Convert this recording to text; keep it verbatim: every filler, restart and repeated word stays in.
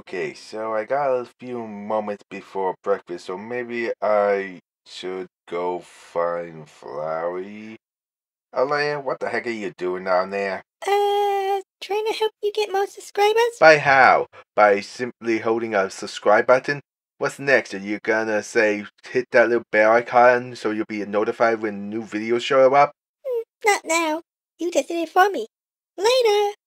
Okay, so I got a few moments before breakfast, so maybe I should go find Flowey. Alayah, what the heck are you doing down there? Uh, trying to help you get more subscribers? By how? By simply holding a subscribe button? What's next? Are you gonna say hit that little bell icon so you'll be notified when new videos show up? Hmm, not now. You just did it for me. Later!